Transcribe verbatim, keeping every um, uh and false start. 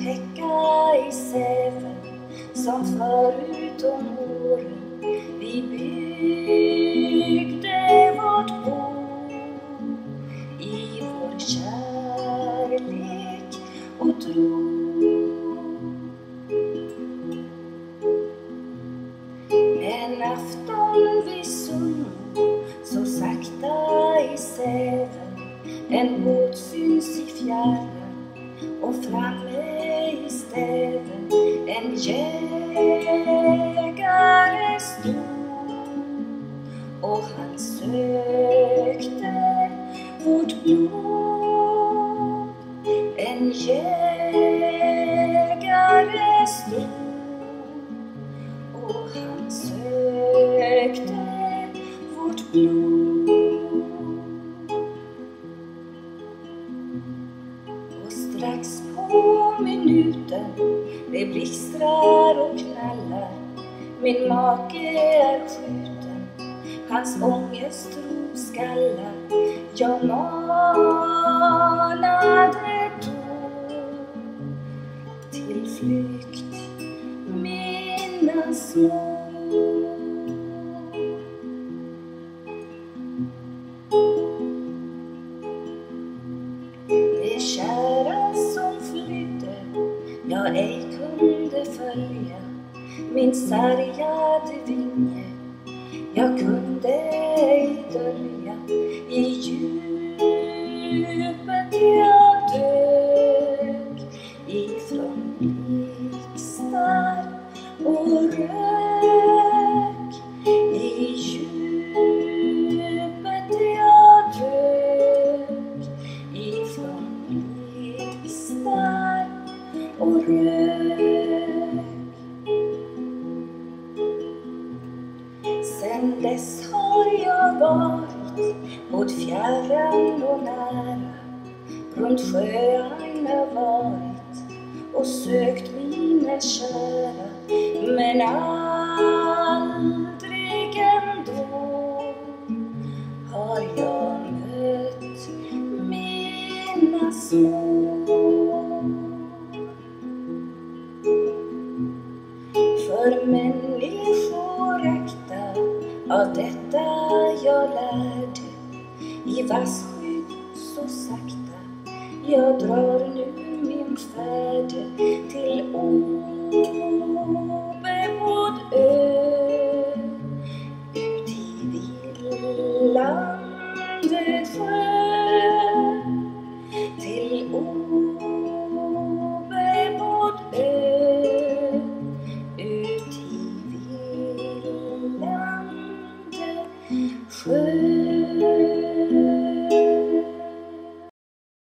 häcka i säven som förut om åren vi byggde vårt bo i vår kärlek och tro. En afton vi sjung så sakta i säven, en båt syns i fjärran och framme i stäven en jägare stod och han sökte vårt blod. En jägare stod och han sökte vårt blod. Och strax på minuten det blixtrar och knallar, min make är skjuten, hans ångestrop skallar. Jag manade då till flykt mina små. Det kära som flydde jag ej kunde följa, min sargade vinge jag kunde ej dölja. I djupet jag dök ifrån blixtar och rök. I djupet jag dök ifrån blixtar och rök. Sen dess har jag varit både fjärran och nära, runt sjöarna varit och sökt mina kära, men aldrig ändå har jag mött mina små. För människor äkta av detta jag lärde, i vass skydd så sakta jag drar nu min färd till obebodd ö, ut i Vildandens sjö, till obebodd ö, ut i Vildandens sjö.